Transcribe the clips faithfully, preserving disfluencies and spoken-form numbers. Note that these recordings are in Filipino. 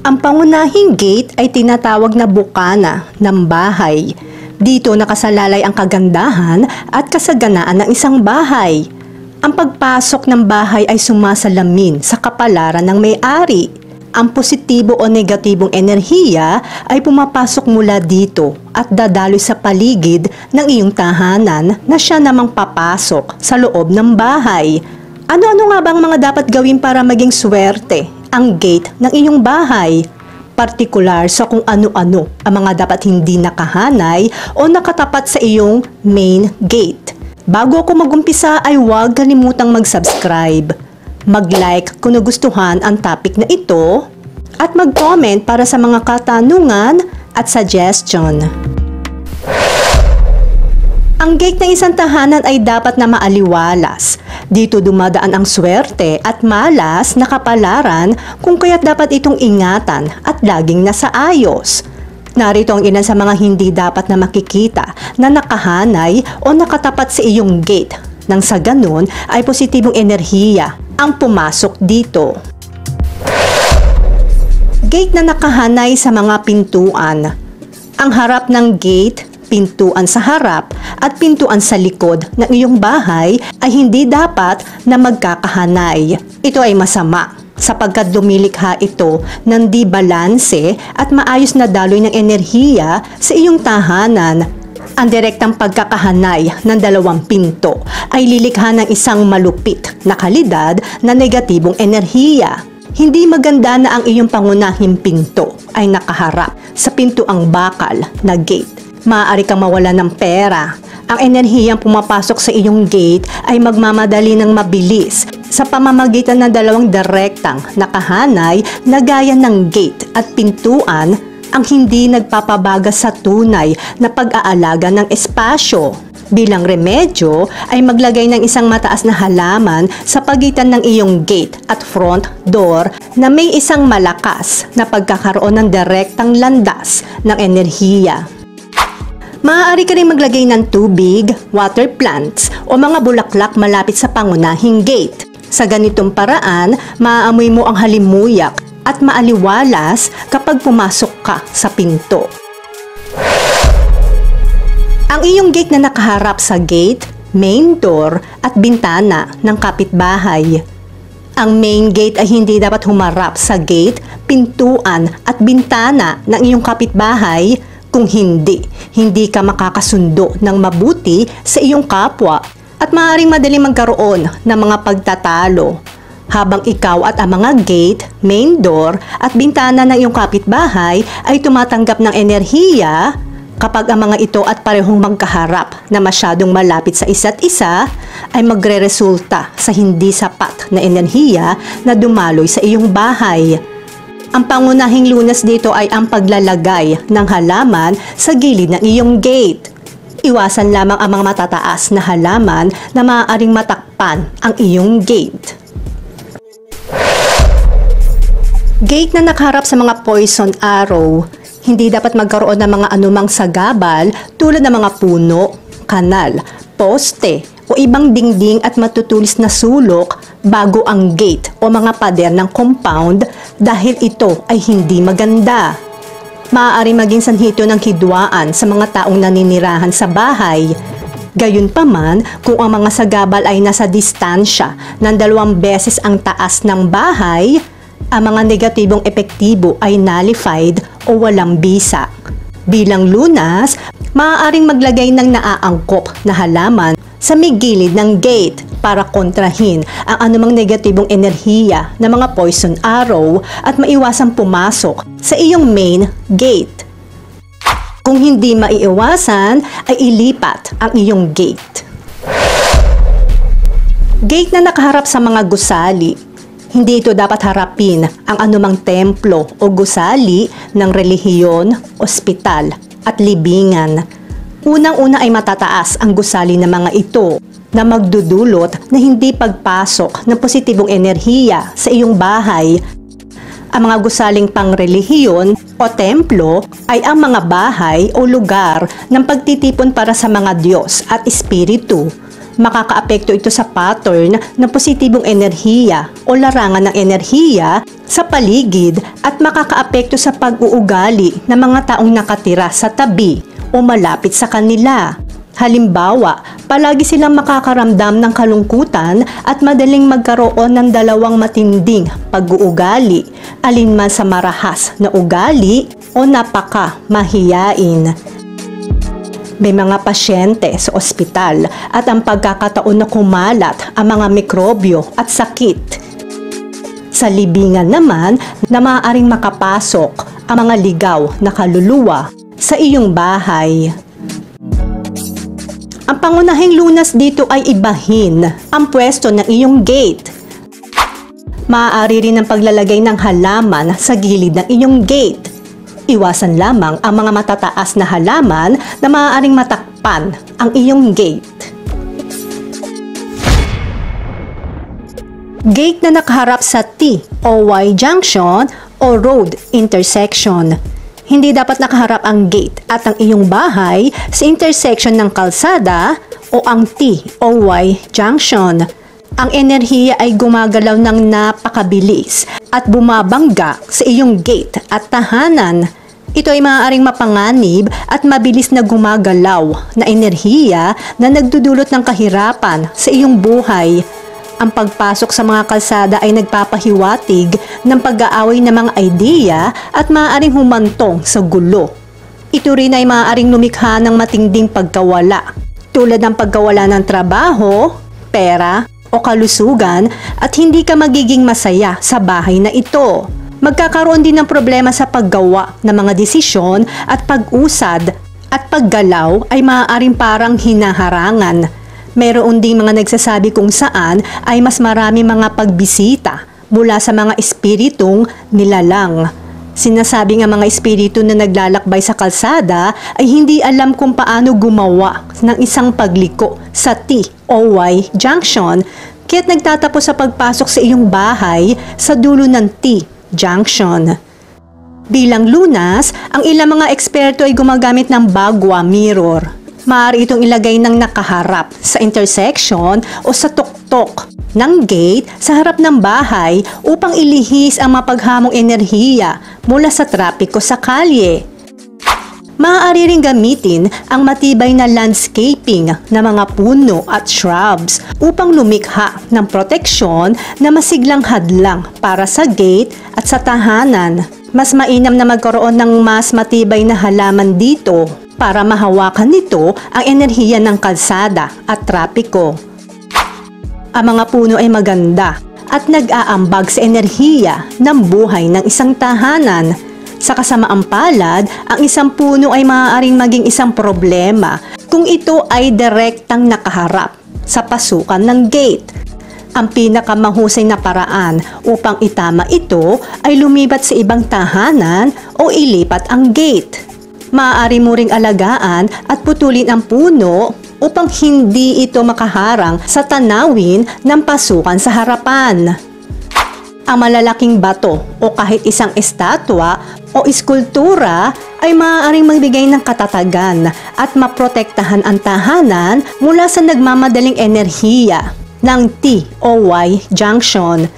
Ang pangunahing gate ay tinatawag na bukana ng bahay. Dito nakasalalay ang kagandahan at kasaganaan ng isang bahay. Ang pagpasok ng bahay ay sumasalamin sa kapalaran ng may-ari. Ang positibo o negatibong enerhiya ay pumapasok mula dito at dadaloy sa paligid ng iyong tahanan na siya namang papasok sa loob ng bahay. Ano-ano nga bang mga dapat gawin para maging swerte ang gate ng iyong bahay? Partikular sa kung ano-ano ang mga dapat hindi nakahanay o nakatapat sa iyong main gate. Bago ako magumpisa ay huwag kalimutang mag-subscribe, mag-like kung nagustuhan ang topic na ito, at mag-comment para sa mga katanungan at suggestion. Ang gate ng isang tahanan ay dapat na maaliwalas. Dito dumadaan ang swerte at malas na kapalaran, kung kaya't dapat itong ingatan at laging nasa ayos. Narito ang ilan sa mga hindi dapat na makikita na nakahanay o nakatapat sa iyong gate, nang sa ganun ay positibong enerhiya ang pumasok dito. Gate na nakahanay sa mga pintuan. Ang harap ng gate, pintuan sa harap at pintuan sa likod ng iyong bahay ay hindi dapat na magkakahanay. Ito ay masama sapagkat lumilikha ito ng di balanse at maayos na daloy ng enerhiya sa iyong tahanan. Ang direktang pagkakahanay ng dalawang pinto ay lilikha ng isang malupit na kalidad na negatibong enerhiya. Hindi maganda na ang iyong pangunahing pinto ay nakaharap sa pintuang bakal na gate. Maaari kang mawala ng pera. Ang enerhiyang pumapasok sa iyong gate ay magmamadali ng mabilis sa pamamagitan ng dalawang direktang nakahanay na gaya ng gate at pintuan, ang hindi nagpapabaga sa tunay na pag-aalaga ng espasyo. Bilang remedyo ay maglagay ng isang mataas na halaman sa pagitan ng iyong gate at front door na may isang malakas na pagkakaroon ng direktang landas ng enerhiya. Maaari ka rin maglagay ng tubig, water plants o mga bulaklak malapit sa pangunahing gate. Sa ganitong paraan, maaamoy mo ang halimuyak at maaliwalas kapag pumasok ka sa pinto. Ang iyong gate na nakaharap sa gate, main door at bintana ng kapitbahay. Ang main gate ay hindi dapat humarap sa gate, pintuan at bintana ng iyong kapitbahay. Kung hindi, hindi ka makakasundo ng mabuti sa iyong kapwa at maaaring madaling magkaroon ng mga pagtatalo. Habang ikaw at ang mga gate, main door at bintana ng iyong kapitbahay ay tumatanggap ng enerhiya, kapag ang mga ito at parehong magkaharap na masyadong malapit sa isa't isa, ay magre-resulta sa hindi sapat na enerhiya na dumaloy sa iyong bahay. Ang pangunahing lunas dito ay ang paglalagay ng halaman sa gilid ng iyong gate. Iwasan lamang ang mga matataas na halaman na maaaring matakpan ang iyong gate. Gate na nakaharap sa mga poison arrow. Hindi dapat magkaroon ng mga anumang sagabal tulad ng mga puno, kanal, poste o ibang dingding at matutulis na sulok bago ang gate o mga pader ng compound dahil ito ay hindi maganda. Maaari maging sanhito ng hidwaan sa mga taong naninirahan sa bahay. Gayunpaman, kung ang mga sagabal ay nasa distansya ng dalawang beses ang taas ng bahay, ang mga negatibong epektibo ay nullified o walang bisa. Bilang lunas, maaaring maglagay ng naaangkop na halaman sa may gilid ng gate para kontrahin ang anumang negatibong enerhiya ng mga poison arrow at maiwasang pumasok sa iyong main gate. Kung hindi maiiwasan, ay ilipat ang iyong gate. Gate na nakaharap sa mga gusali. Hindi ito dapat harapin ang anumang templo o gusali ng relihiyon, ospital at libingan. Unang-una ay matataas ang gusali ng mga ito na magdudulot na hindi pagpasok ng positibong enerhiya sa iyong bahay. Ang mga gusaling pangrelihiyon o templo ay ang mga bahay o lugar ng pagtitipon para sa mga Diyos at Espiritu. Makakaapekto ito sa pattern ng positibong enerhiya o larangan ng enerhiya sa paligid at makakaapekto sa pag-uugali ng mga taong nakatira sa tabi o malapit sa kanila. Halimbawa, palagi silang makakaramdam ng kalungkutan at madaling magkaroon ng dalawang matinding pag-uugali, alinman sa marahas na ugali o napaka-mahiyain. May mga pasyente sa ospital at ang pagkakataon na kumalat ang mga mikrobyo at sakit. Sa libingan naman na maaaring makapasok ang mga ligaw na kaluluwa sa iyong bahay. Ang pangunahing lunas dito ay ibahin ang pwesto ng iyong gate. Maaari rin ang paglalagay ng halaman sa gilid ng iyong gate. Iwasan lamang ang mga matataas na halaman na maaaring matakpan ang iyong gate. Gate na nakaharap sa T o Y junction o road intersection. Hindi dapat nakaharap ang gate at ang iyong bahay sa intersection ng kalsada o ang T o Y junction. Ang enerhiya ay gumagalaw ng napakabilis at bumabangga sa iyong gate at tahanan. Ito ay maaaring mapanganib at mabilis na gumagalaw na enerhiya na nagdudulot ng kahirapan sa iyong buhay. Ang pagpasok sa mga kalsada ay nagpapahiwatig ng pag-aaway ng mga ideya at maaaring humantong sa gulo. Ito rin ay maaaring lumikha ng matinding pagkawala, tulad ng pagkawala ng trabaho, pera, o kalusugan at hindi ka magiging masaya sa bahay na ito. Magkakaroon din ng problema sa paggawa ng mga desisyon at pag-usad at paggalaw ay maaaring parang hinaharangan. Meron ding mga nagsasabi kung saan ay mas marami mga pagbisita mula sa mga espiritong nilalang. Sinasabi nga mga espiritu na naglalakbay sa kalsada ay hindi alam kung paano gumawa ng isang pagliko sa T o Y junction kaya't nagtatapos sa pagpasok sa iyong bahay sa dulo ng T junction. Bilang lunas, ang ilang mga eksperto ay gumagamit ng bagwa mirror. Maaari itong ilagay ng nakaharap sa intersection o sa tuktok ng gate sa harap ng bahay upang ilihis ang mapaghamong enerhiya mula sa trapiko sa kalye. Maaari ring gamitin ang matibay na landscaping na mga puno at shrubs upang lumikha ng proteksyon na masiglang hadlang para sa gate at sa tahanan. Mas mainam na magkaroon ng mas matibay na halaman dito para mahawakan nito ang enerhiya ng kalsada at trapiko. Ang mga puno ay maganda at nag-aambag sa enerhiya ng buhay ng isang tahanan. Sa kasamaang palad, ang isang puno ay maaaring maging isang problema kung ito ay direktang nakaharap sa pasukan ng gate. Ang pinakamahusay na paraan upang itama ito ay lumipat sa ibang tahanan o ilipat ang gate. Maaari mo ring alagaan at putulin ang puno upang hindi ito makaharang sa tanawin ng pasukan sa harapan. Ang malalaking bato o kahit isang estatwa o eskultura ay maaaring magbigay ng katatagan at maprotektahan ang tahanan mula sa nagmamadaling enerhiya ng T o Y junction.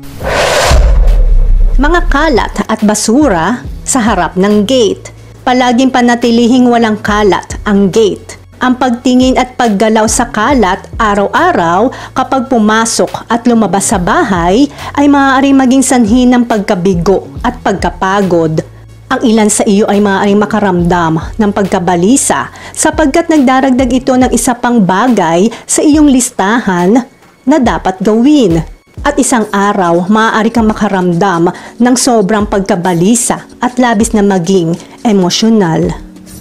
Mga kalat at basura sa harap ng gate. Palaging panatilihing walang kalat ang gate. Ang pagtingin at paggalaw sa kalat araw-araw kapag pumasok at lumabas sa bahay ay maaaring maging sanhi ng pagkabigo at pagkapagod. Ang ilan sa iyo ay maaaring makaramdam ng pagkabalisa sapagkat nagdaragdag ito ng isa pang bagay sa iyong listahan na dapat gawin. At isang araw, maaari kang makaramdam ng sobrang pagkabalisa at labis na maging emosyonal.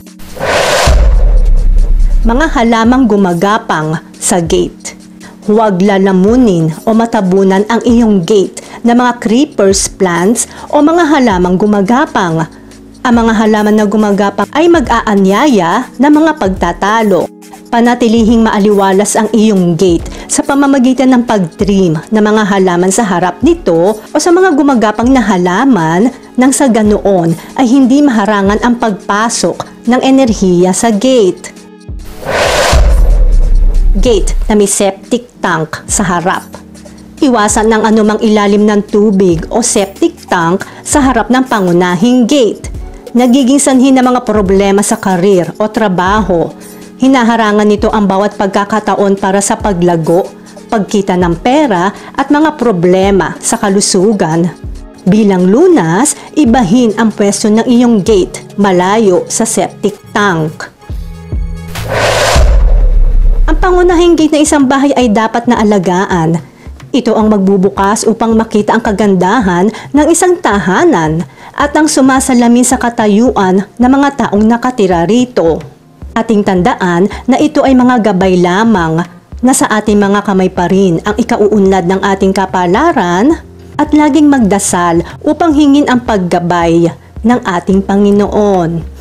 Mga halamang gumagapang sa gate. Huwag lalamunin o matabunan ang iyong gate na mga creepers, plants o mga halamang gumagapang. Ang mga halaman na gumagapang ay mag-aanyaya ng mga pagtatalo. Panatilihing maaliwalas ang iyong gate sa pamamagitan ng pag-trim ng mga halaman sa harap nito o sa mga gumagapang na halaman nang sa ganoon ay hindi maharangan ang pagpasok ng enerhiya sa gate. gate na may septic tank sa harap. Iwasan ng anumang ilalim ng tubig o septic tank sa harap ng pangunahing gate. Nagiging sanhi ng mga problema sa karir o trabaho. Hinaharangan nito ang bawat pagkakataon para sa paglago, pagkita ng pera at mga problema sa kalusugan. Bilang lunas, ibahin ang pwesto ng iyong gate malayo sa septic tank. Ang pangunahing gate ng isang bahay ay dapat na alagaan. Ito ang magbubukas upang makita ang kagandahan ng isang tahanan at ang sumasalamin sa katayuan ng mga taong nakatira rito. Ating tandaan na ito ay mga gabay lamang na sa ating mga kamay pa rin ang ikauunlad ng ating kapalaran at laging magdasal upang hingin ang paggabay ng ating Panginoon.